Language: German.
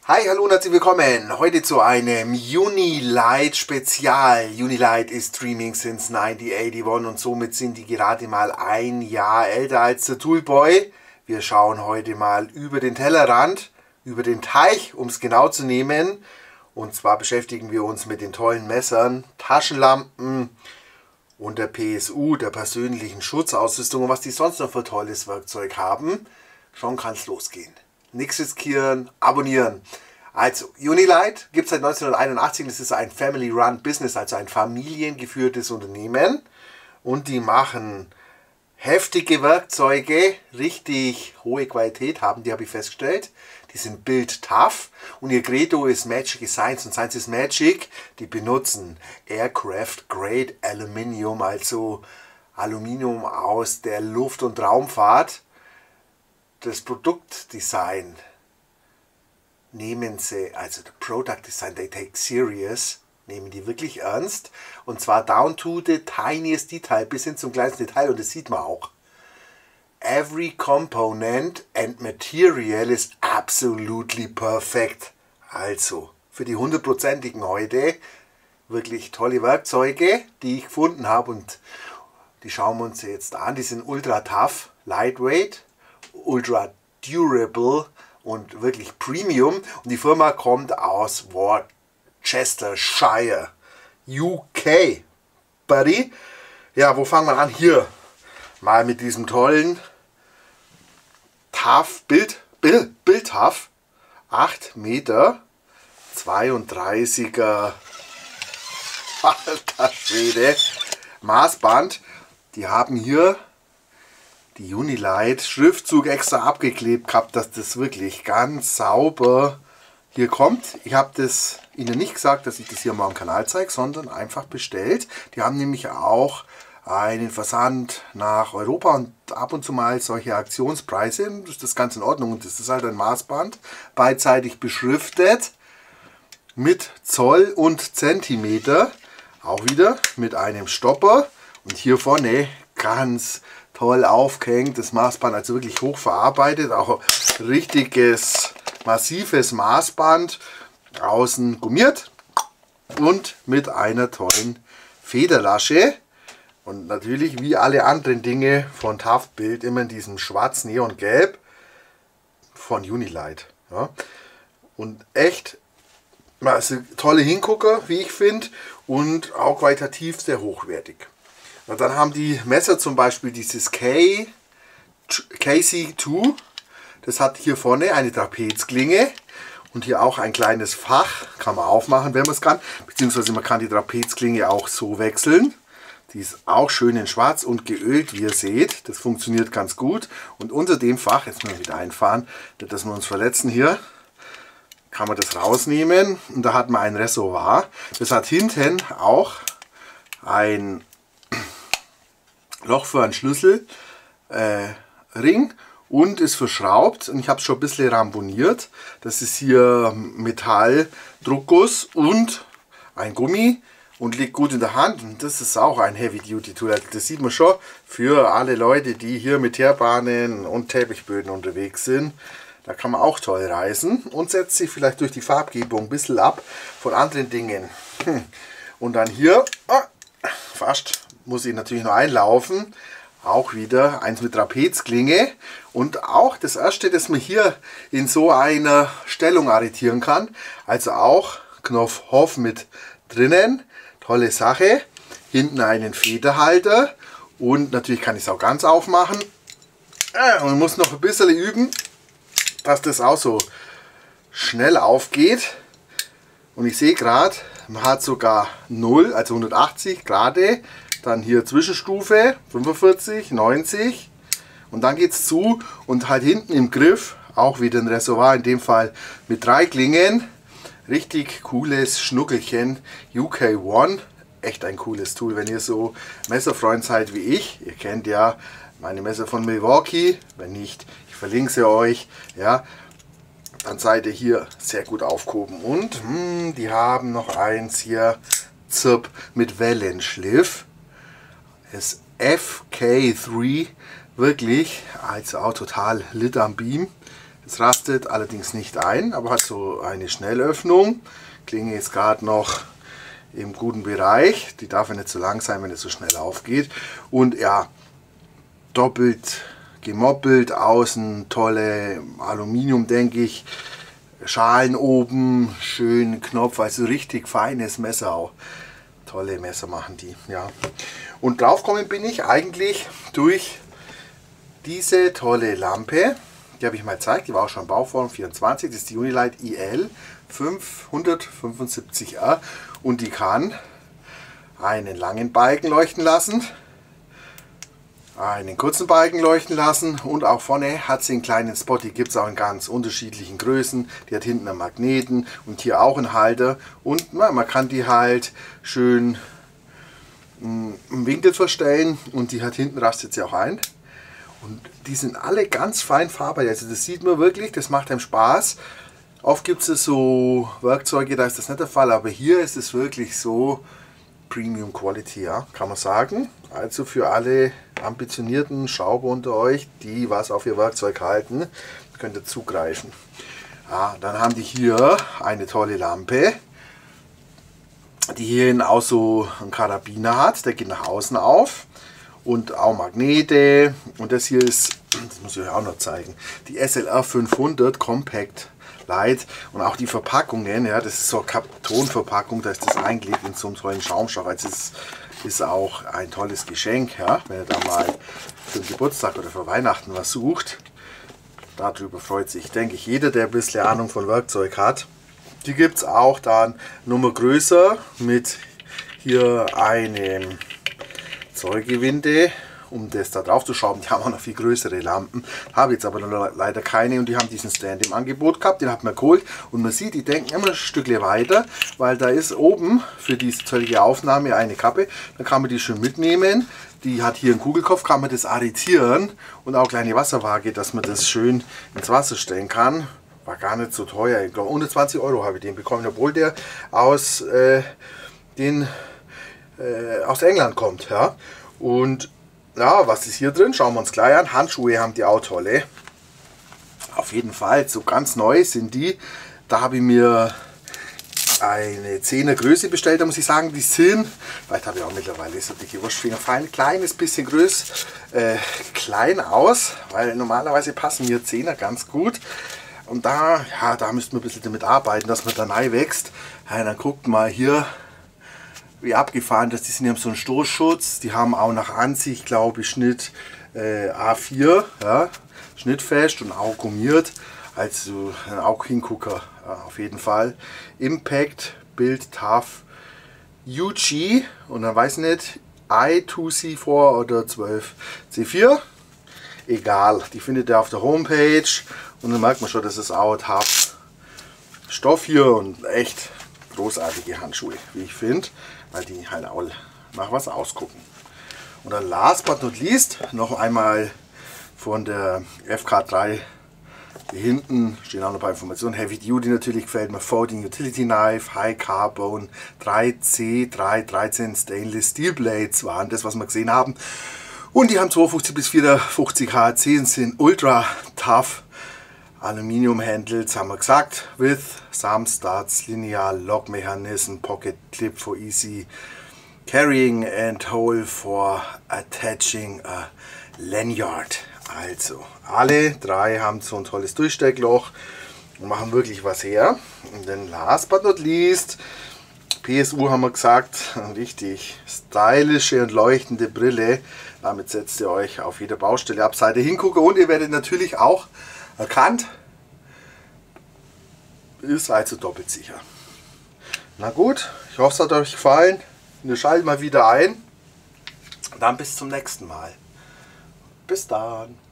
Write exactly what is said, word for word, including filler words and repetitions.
Hi, hallo und herzlich willkommen. Heute zu einem Unilight Spezial. Unilight ist streaming since neunzehnhunderteinundachtzig und somit sind die gerade mal ein Jahr älter als der Toolboy. Wir schauen heute mal über den Tellerrand, über den Teich, um es genau zu nehmen. Und zwar beschäftigen wir uns mit den tollen Messern, Taschenlampen und der P S U, der persönlichen Schutzausrüstung und was die sonst noch für tolles Werkzeug haben. Schon kann es losgehen. Nichts riskieren, abonnieren. Also, Unilight gibt es seit neunzehnhunderteinundachtzig. Das ist ein Family-Run Business, also ein familiengeführtes Unternehmen. Und die machen heftige Werkzeuge, richtig hohe Qualität haben, die habe ich festgestellt. Die sind build tough und ihr Credo ist Magic is Science und Science is Magic. Die benutzen Aircraft Grade Aluminium, also Aluminium aus der Luft- und Raumfahrt. Das Produktdesign nehmen sie, also the Product Design, they take serious, nehmen die wirklich ernst. Und zwar down to the tiniest detail, bis hin zum kleinsten Detail, und das sieht man auch. Every component and material is absolutely perfect. Also, für die hundertprozentigen heute wirklich tolle Werkzeuge, die ich gefunden habe, und die schauen wir uns jetzt an. Die sind ultra tough, lightweight, ultra durable und wirklich Premium. Und die Firma kommt aus Worcestershire, U K. Buddy. Ja, wo fangen wir an? Hier mal mit diesem tollen Tough Bild, Bild, Bild Tough acht Meter zweiunddreißiger alter Schwede Maßband. Die haben hier die Unilight Schriftzug extra abgeklebt gehabt, dass das wirklich ganz sauber hier kommt. Ich habe das Ihnen nicht gesagt, dass ich das hier mal am Kanal zeige, sondern einfach bestellt. Die haben nämlich auch einen Versand nach Europa und ab und zu mal solche Aktionspreise. Das ist das ganz in Ordnung und das ist halt ein Maßband, beidseitig beschriftet mit Zoll und Zentimeter. Auch wieder mit einem Stopper und hier vorne ganz toll aufgehängt, das Maßband, also wirklich hoch verarbeitet, auch richtiges massives Maßband, außen gummiert und mit einer tollen Federlasche und natürlich wie alle anderen Dinge von Tough Build immer in diesem schwarz Neongelb von Unilight. Ja. Und echt also tolle Hingucker, wie ich finde, und auch qualitativ sehr hochwertig. Und dann haben die Messer zum Beispiel dieses K C zwei. Das hat hier vorne eine Trapezklinge und hier auch ein kleines Fach. Kann man aufmachen, wenn man es kann. Beziehungsweise man kann die Trapezklinge auch so wechseln. Die ist auch schön in schwarz und geölt, wie ihr seht. Das funktioniert ganz gut. Und unter dem Fach, jetzt müssen wir wieder einfahren, nicht dass wir uns verletzen hier, kann man das rausnehmen. Und da hat man ein Reservoir. Das hat hinten auch ein Loch für einen Schlüsselring äh, und ist verschraubt. Und ich habe es schon ein bisschen ramponiert. Das ist hier Metalldruckguss und ein Gummi und liegt gut in der Hand. Und das ist auch ein Heavy-Duty-Tool. Das sieht man schon für alle Leute, die hier mit Teerbahnen und Teppichböden unterwegs sind. Da kann man auch toll reisen und setzt sich vielleicht durch die Farbgebung ein bisschen ab von anderen Dingen. Und dann hier, oh, fast, muss ich natürlich noch einlaufen. Auch wieder eins mit Trapezklinge. Und auch das erste, das man hier in so einer Stellung arretieren kann. Also auch Knopfhoff mit drinnen. Tolle Sache. Hinten einen Federhalter. Und natürlich kann ich es auch ganz aufmachen. Und muss noch ein bisschen üben, dass das auch so schnell aufgeht. Und ich sehe gerade, man hat sogar null, also hundertachtzig gerade. Dann hier Zwischenstufe fünfundvierzig, neunzig und dann geht es zu und halt hinten im Griff auch wieder ein Reservoir, in dem Fall mit drei Klingen. Richtig cooles Schnuckelchen U K eins. Echt ein cooles Tool, wenn ihr so Messerfreund seid wie ich. Ihr kennt ja meine Messer von Milwaukee. Wenn nicht, ich verlinke sie euch. Ja, dann seid ihr hier sehr gut aufgehoben. Und hm, die haben noch eins hier, Zirp mit Wellenschliff. Das F K drei, wirklich, also auch total lit am Beam. Das rastet allerdings nicht ein, aber hat so eine Schnellöffnung. Klinge ist gerade noch im guten Bereich. Die darf ja nicht so lang sein, wenn es so schnell aufgeht. Und ja, doppelt gemoppelt, außen tolle Aluminium, denke ich. Schalen oben, schön Knopf, also richtig feines Messer auch. Tolle Messer machen die, ja. Und drauf gekommen bin ich eigentlich durch diese tolle Lampe. Die habe ich mal gezeigt, die war auch schon Bauform vierundzwanzig. Das ist die Unilight I L fünfhundertfünfundsiebzig R und die kann einen langen Balken leuchten lassen, einen kurzen Balken leuchten lassen und auch vorne hat sie einen kleinen Spot. Die gibt es auch in ganz unterschiedlichen Größen. Die hat hinten einen Magneten und hier auch einen Halter und na, man kann die halt schön mh, im Winkel verstellen und die hat hinten, rastet sie auch ein. Und die sind alle ganz fein farbig, also das sieht man wirklich, das macht einem Spaß. Oft gibt es so Werkzeuge, da ist das nicht der Fall, aber hier ist es wirklich so Premium Quality, ja, kann man sagen. Also für alle ambitionierten Schrauber unter euch, die was auf ihr Werkzeug halten, könnt ihr zugreifen. Ja, dann haben die hier eine tolle Lampe, die hier auch so einen Karabiner hat, der geht nach außen auf. Und auch Magnete. Und das hier ist, das muss ich euch auch noch zeigen, die S L R fünfhundert Compact Light. Und auch die Verpackungen, ja, das ist so eine Kartonverpackung, da ist das eingelegt in so einem tollen Schaumstoff. Also es ist auch ein tolles Geschenk, ja, wenn ihr da mal für den Geburtstag oder für Weihnachten was sucht. Darüber freut sich, denke ich, jeder, der ein bisschen Ahnung von Werkzeug hat. Die gibt es auch dann Nummer größer mit hier einem Zollgewinde, um das da drauf zu schrauben. Die haben auch noch viel größere Lampen, habe jetzt aber leider keine und die haben diesen Stand im Angebot gehabt, den hat man geholt und man sieht, die denken immer ein Stückchen weiter, weil da ist oben für diese zöllige Aufnahme eine Kappe, dann kann man die schön mitnehmen. Die hat hier einen Kugelkopf, kann man das arretieren und auch kleine Wasserwaage, dass man das schön ins Wasser stellen kann. War gar nicht so teuer, ich glaube unter zwanzig Euro habe ich den bekommen, obwohl der aus äh, den Äh, aus England kommt, ja. Und ja, was ist hier drin? Schauen wir uns gleich an. Handschuhe haben die auch tolle. Auf jeden Fall, so ganz neu sind die. Da habe ich mir eine zehner Größe bestellt, da muss ich sagen, die sind, vielleicht habe ich auch mittlerweile so dicke Wurstfinger, fallen ein kleines bisschen größ, äh, klein aus, weil normalerweise passen mir zehner ganz gut. Und da, ja, da müssten wir ein bisschen damit arbeiten, dass man da rein wächst. Ja, dann guckt mal hier, wie abgefahren, dass die sind, die haben so einen Stoßschutz, die haben auch nach Ansicht, glaube ich, Schnitt äh, A vier, ja, schnittfest und auch gummiert, also auch Hingucker, ja, auf jeden Fall. Impact Build Tough U G und dann weiß ich nicht, I zwei C vier oder zwölf C vier, egal, die findet ihr auf der Homepage und dann merkt man schon, das ist auch tough Stoff hier und echt großartige Handschuhe, wie ich finde, weil die halt auch nach was ausgucken. Und dann last but not least noch einmal von der F K drei. Hier hinten stehen auch noch ein paar Informationen. Heavy Duty natürlich, gefällt mir. Folding Utility Knife, High Carbon, drei C drei dreizehn Stainless Steel Blades waren das, was wir gesehen haben. Und die haben zweiundfünfzig bis vierundfünfzig H C und sind ultra tough. Aluminium Handles haben wir gesagt, with some studs, linear lock mechanism, pocket clip for easy carrying and hole for attaching a lanyard. Also alle drei haben so ein tolles Durchsteckloch und machen wirklich was her. Und dann last but not least, P S U haben wir gesagt, richtig stylische und leuchtende Brille. Damit setzt ihr euch auf jeder Baustelle ab, Seite hingucken und ihr werdet natürlich auch erkannt, ist also doppelt sicher. Na gut, ich hoffe, es hat euch gefallen. Wir schalten mal wieder ein. Dann bis zum nächsten Mal. Bis dann.